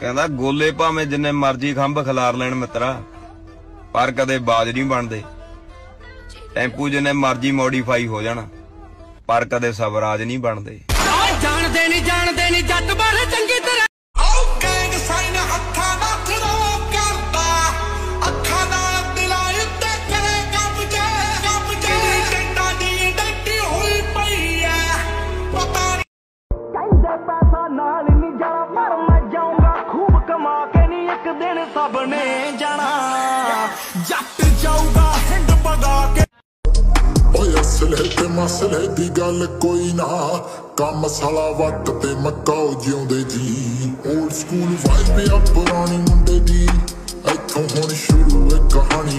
कहंदा गोले भावें जिन्ने मर्जी खंभ खिलार लैण मित्रा, पर कदे बाज नहीं बनदे। टैंपू जिन्ने मर्जी मॉडिफाई हो जाना, पर कदे सबराज नहीं बनदे। जानदे नहीं जट बारे चंगी तरह सबने जाना जट जाऊगा हिंद पगा के। असले ते मसले दी गल कोई ना, काम साला वट ते मकाओ जिउंदे जी। ओल्ड स्कूल वाइब आ पुरानी मुंडे दी, इत्थों हुण शुरू है कहानी।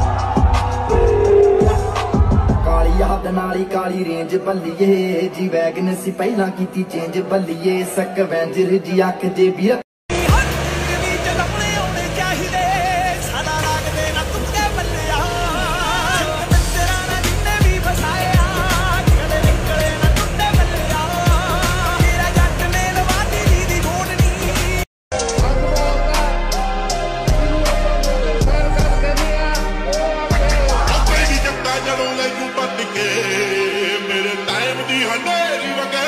काली याद नाली काली रेंज बल्लीए जी, वैगन सी पहला कीती चेंज बल्लीए। सकवेंजर जी अख जे भी मेरे टाइम दी हनेरी वगे